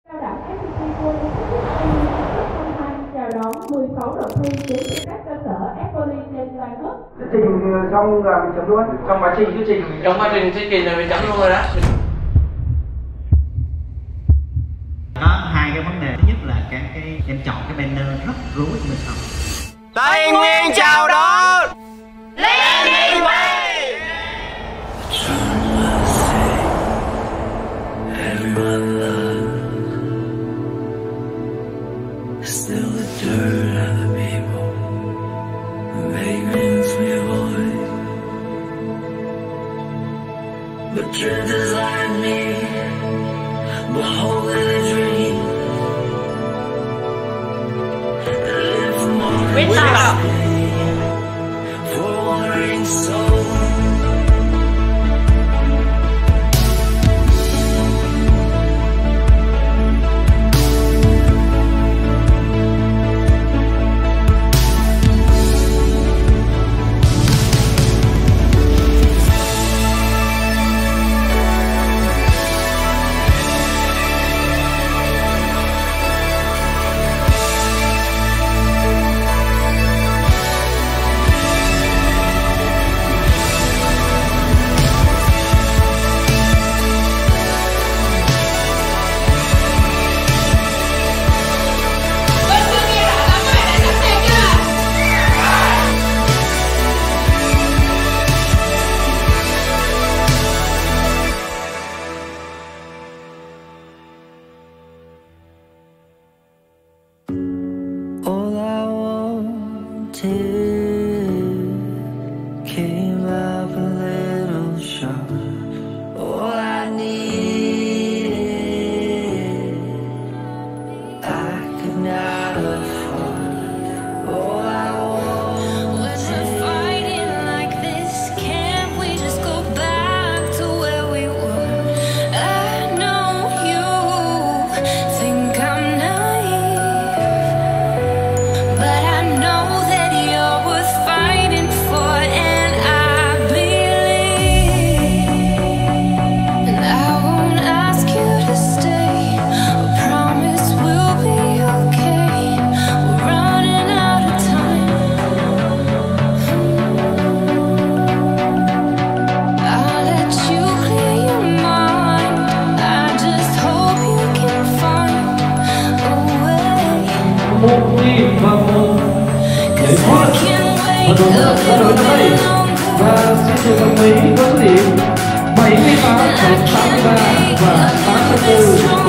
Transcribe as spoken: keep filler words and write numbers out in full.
Cao đẳng ép pê tê World chào đón mười sáu đội thi đến từ các cơ sở ép pê tê trên toàn quốc. Chương trình xong là mình chấm luôn. Trong quá trình chương trình mình trong quá trình chương trình là mình chấm luôn rồi đó. Có hai cái vấn đề. Thứ nhất là cái cái em chọn cái banner rất rối cho mình học. Tây Nguyên chào đón Lên Way. Everyone loves. Still the dirt and the people, the vagrants we avoid. But drifters like me, beholding a dream, and live for more than for a wandering soul. All I wanted came up a little short. All I needed I could not afford. All I wanted wasn't fighting like this. Can't we just go back to where we were? I know you think I'm naive, but I know that you're worth fighting for, and I believe. And I won't ask you to stay. I promise we'll be okay. We're running out of time. I'll let you clear your mind. I just hope you can find a way. một điểm và một để thoát và đúng là đã đổi năm nay và sẽ được đồng ý với số điểm bảy mươi tám, tám mươi ba và tám mươi tư.